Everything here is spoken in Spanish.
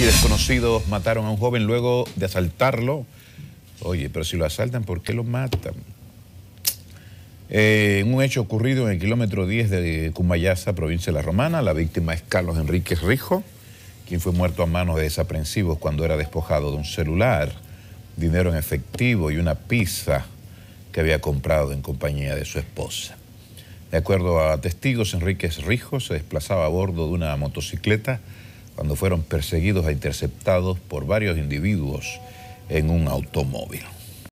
Y desconocidos mataron a un joven luego de asaltarlo. Oye, pero si lo asaltan, ¿por qué lo matan? En un hecho ocurrido en el kilómetro 10 de Cumayasa, provincia de La Romana, la víctima es Carlos Enríquez Rijo, quien fue muerto a manos de desaprensivos cuando era despojado de un celular, dinero en efectivo y una pizza que había comprado en compañía de su esposa. De acuerdo a testigos, Enríquez Rijo se desplazaba a bordo de una motocicleta cuando fueron perseguidos e interceptados por varios individuos en un automóvil.